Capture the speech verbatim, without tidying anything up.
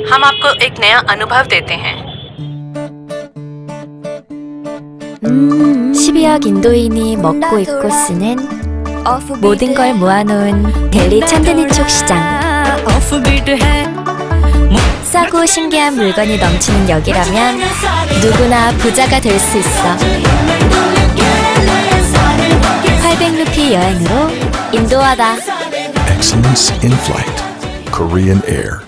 हम आपको एक नया अनुभव देते हैं। 음, 십이억 인도인이 먹고 입고 쓰는 모든 걸 모아놓은 델리 찬드니촉 시장. 싸고 신기한 물건이 넘치는 여기라면 누구나 부자가 될 수 있어. 팔백 루피 여행으로 인도하다. Excellence in flight. Korean Air.